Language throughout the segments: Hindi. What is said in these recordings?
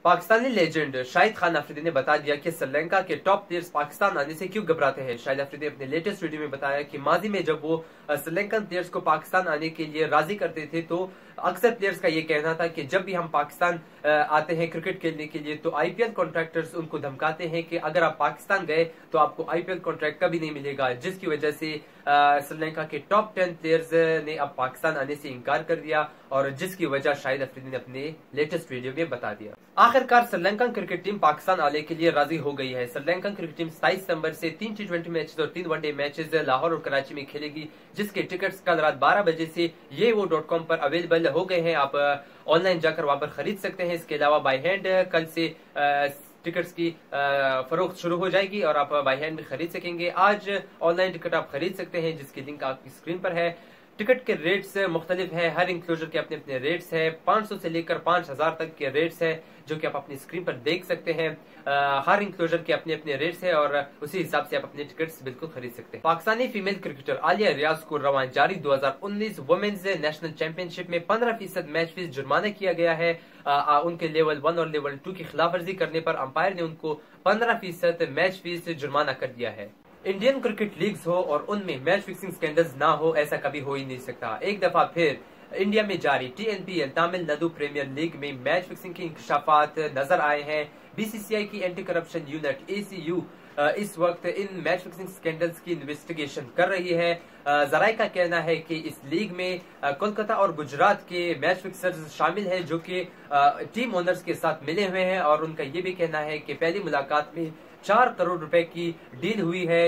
पाकिस्तानी लेजेंड शाहिद खान अफरीदी ने बता दिया कि श्रीलंका के टॉप प्लेयर्स पाकिस्तान आने से क्यों घबराते हैं। शाहिद अफरीदी ने अपने लेटेस्ट वीडियो में बताया कि माजी में जब वो श्रीलंकन प्लेयर्स को पाकिस्तान आने के लिए राजी करते थे तो अक्सर प्लेयर्स का ये कहना था कि जब भी हम पाकिस्तान आते हैं क्रिकेट खेलने के लिए तो आईपीएल कॉन्ट्रैक्टर्स उनको धमकाते हैं कि अगर आप पाकिस्तान गए तो आपको आईपीएल कॉन्ट्रैक्ट कभी नहीं मिलेगा, जिसकी वजह से श्रीलंका के टॉप 10 प्लेयर्स ने अब पाकिस्तान आने से इनकार कर दिया और जिसकी वजह शाहिद अफरीदी ने अपने लेटेस्ट वीडियो में बता दिया। आखिरकार श्रीलंकन क्रिकेट टीम पाकिस्तान आने के लिए राजी हो गई है। श्रीलंकन क्रिकेट टीम 27 सितंबर से 3 T20 मैचेस और 3 वनडे मैचेस लाहौर और कराची में खेलेगी, जिसके टिकट्स कल रात 12 बजे से वो.com पर अवेलेबल हो गए हैं। आप ऑनलाइन जाकर वहां पर खरीद सकते हैं। इसके अलावा बाय हैंड कल से टिकट्स की फरोख्त शुरू हो जाएगी और आप बाय हैंड भी खरीद सकेंगे। आज ऑनलाइन टिकट आप खरीद सकते हैं जिसकी लिंक आपकी स्क्रीन पर है। टिकट के रेट्स मुख्तलिफ है, हर इंक्लोजर के अपने अपने रेट्स है। 500 से लेकर 5000 तक के रेट्स है जो कि आप अपनी स्क्रीन पर देख सकते हैं। हर इंक्लोजर के अपने अपने रेट्स है और उसी हिसाब से आप अपने टिकट्स बिल्कुल खरीद सकते हैं। पाकिस्तानी फीमेल क्रिकेटर आलिया रियाज को रवां जारी 2019 वुमेन्स नेशनल चैंपियनशिप में 15% मैच फीस जुर्माना किया गया है। उनके लेवल 1 और लेवल 2 की खिलाफवर्जी करने पर अंपायर ने उनको 15% मैच फीस जुर्माना कर दिया है। इंडियन क्रिकेट लीग्स हो और उनमें मैच फिक्सिंग स्कैंडल्स ना हो, ऐसा कभी हो ही नहीं सकता। एक दफा फिर इंडिया में जारी TNPL तमिलनाडु प्रीमियर लीग में मैच फिक्सिंग के इंकशाफात नजर आए हैं। BCCI की एंटी करप्शन यूनिट ACU इस वक्त इन मैच फिक्सिंग स्कैंडल्स की इन्वेस्टिगेशन कर रही है। जराये का कहना है कि इस लीग में कोलकाता और गुजरात के मैच फिक्सर्स शामिल हैं जो कि टीम ओनर्स के साथ मिले हुए हैं और उनका ये भी कहना है कि पहली मुलाकात में 4 करोड़ रुपए की डील हुई है,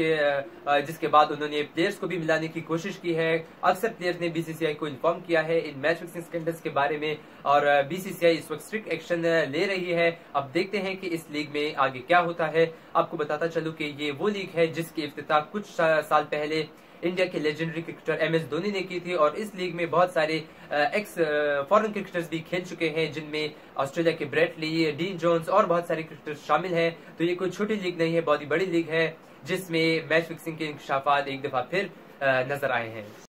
जिसके बाद उन्होंने प्लेयर्स को भी मिलाने की कोशिश की है। अक्सर प्लेयर्स ने BCCI को इन्फॉर्म किया है इन मैच फिक्सिंग स्कैंडल्स के बारे में और BCCI इस वक्त स्ट्रिक्ट एक्शन ले रही है। अब देखते हैं कि इस लीग में आगे क्या होता है। आपको बताता चलूं कि ये वो लीग है जिसकी इफ्तिताह कुछ साल पहले इंडिया के लेजेंडरी क्रिकेटर MS धोनी ने की थी और इस लीग में बहुत सारे एक्स फॉरेन क्रिकेटर्स भी खेल चुके हैं, जिनमें ऑस्ट्रेलिया के ब्रेट ली, डीन जोन्स और बहुत सारे क्रिकेटर्स शामिल हैं। तो ये कोई छोटी लीग नहीं है, बहुत ही बड़ी लीग है जिसमें मैच फिक्सिंग के इंकशाफात एक दफा फिर नजर आए हैं।